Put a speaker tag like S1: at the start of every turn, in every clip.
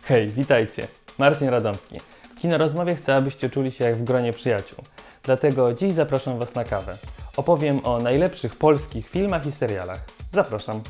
S1: Hej, witajcie! Marcin Radomski. W Kinorozmowie chcę, abyście czuli się jak w gronie przyjaciół. Dlatego dziś zapraszam Was na kawę. Opowiem o najlepszych polskich filmach i serialach. Zapraszam!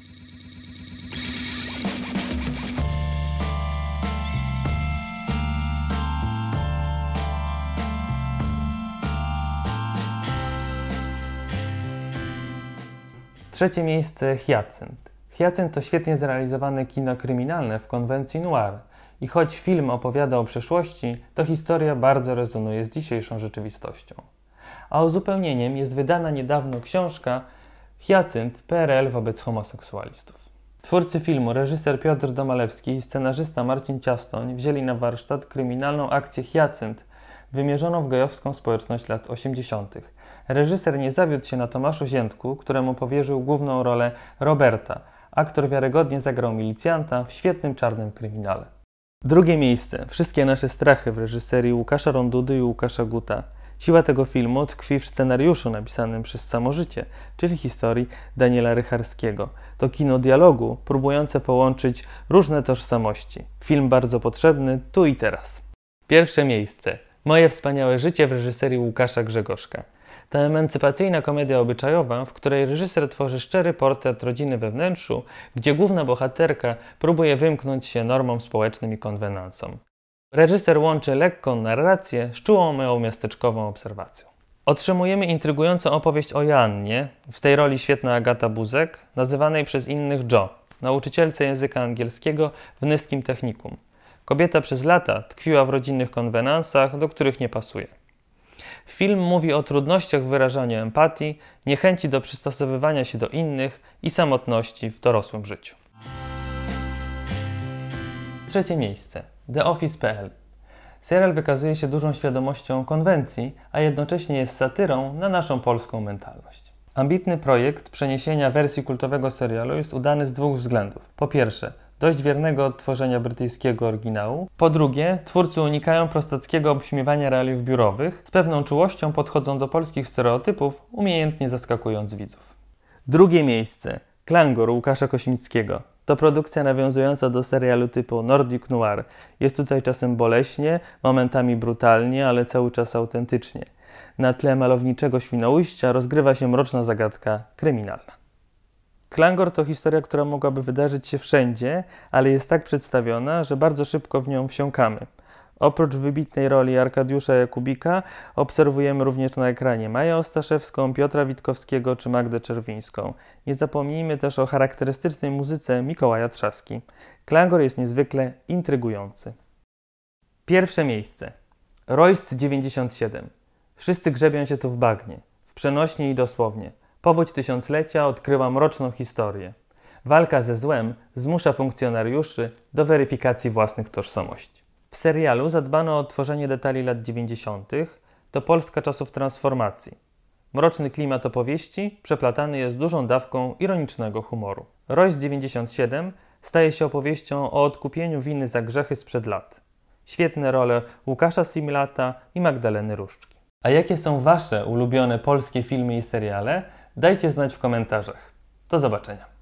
S1: Trzecie miejsce Hyacynt. Hyacynt to świetnie zrealizowane kino kryminalne w konwencji noir. I choć film opowiada o przeszłości, to historia bardzo rezonuje z dzisiejszą rzeczywistością. A uzupełnieniem jest wydana niedawno książka Hyacynt – PRL wobec homoseksualistów. Twórcy filmu, reżyser Piotr Domalewski i scenarzysta Marcin Ciastoń wzięli na warsztat kryminalną akcję Hyacynt, wymierzoną w gejowską społeczność lat 80. Reżyser nie zawiódł się na Tomaszu Ziętku, któremu powierzył główną rolę Roberta. Aktor wiarygodnie zagrał milicjanta w świetnym czarnym kryminale. Drugie miejsce. Wszystkie nasze strachy w reżyserii Łukasza Rondudy i Łukasza Guta. Siła tego filmu tkwi w scenariuszu napisanym przez Samo życie, czyli historii Daniela Rycharskiego. To kino dialogu próbujące połączyć różne tożsamości. Film bardzo potrzebny tu i teraz. Pierwsze miejsce. Moje wspaniałe życie w reżyserii Łukasza Grzegorzka. To emancypacyjna komedia obyczajowa, w której reżyser tworzy szczery portret rodziny we wnętrzu, gdzie główna bohaterka próbuje wymknąć się normom społecznym i konwenansom. Reżyser łączy lekką narrację z czułą miasteczkową obserwacją. Otrzymujemy intrygującą opowieść o Joannie, w tej roli świetna Agata Buzek, nazywanej przez innych Jo, nauczycielce języka angielskiego w Nyskim Technikum. Kobieta przez lata tkwiła w rodzinnych konwenansach, do których nie pasuje. Film mówi o trudnościach w wyrażaniu empatii, niechęci do przystosowywania się do innych i samotności w dorosłym życiu. Trzecie miejsce. The Office.pl. Serial wykazuje się dużą świadomością konwencji, a jednocześnie jest satyrą na naszą polską mentalność. Ambitny projekt przeniesienia wersji kultowego serialu jest udany z dwóch względów. Po pierwsze, dość wiernego odtworzenia brytyjskiego oryginału. Po drugie, twórcy unikają prostackiego obśmiewania realiów biurowych, z pewną czułością podchodzą do polskich stereotypów, umiejętnie zaskakując widzów. Drugie miejsce. Klangor Łukasza Kośmickiego. To produkcja nawiązująca do serialu typu Nordic Noir. Jest tutaj czasem boleśnie, momentami brutalnie, ale cały czas autentycznie. Na tle malowniczego Świnoujścia rozgrywa się mroczna zagadka kryminalna. Klangor to historia, która mogłaby wydarzyć się wszędzie, ale jest tak przedstawiona, że bardzo szybko w nią wsiąkamy. Oprócz wybitnej roli Arkadiusza Jakubika obserwujemy również na ekranie Maję Ostaszewską, Piotra Witkowskiego czy Magdę Czerwińską. Nie zapomnijmy też o charakterystycznej muzyce Mikołaja Trzaski. Klangor jest niezwykle intrygujący. Pierwsze miejsce. Royst 97. Wszyscy grzebią się tu w bagnie, w przenośni i dosłownie. Powódź tysiąclecia odkryła mroczną historię. Walka ze złem zmusza funkcjonariuszy do weryfikacji własnych tożsamości. W serialu zadbano o odtworzenie detali lat 90. To Polska czasów transformacji. Mroczny klimat opowieści przeplatany jest dużą dawką ironicznego humoru. Royst 97 staje się opowieścią o odkupieniu winy za grzechy sprzed lat. Świetne role Łukasza Simlata i Magdaleny Różczki. A jakie są Wasze ulubione polskie filmy i seriale? Dajcie znać w komentarzach. Do zobaczenia.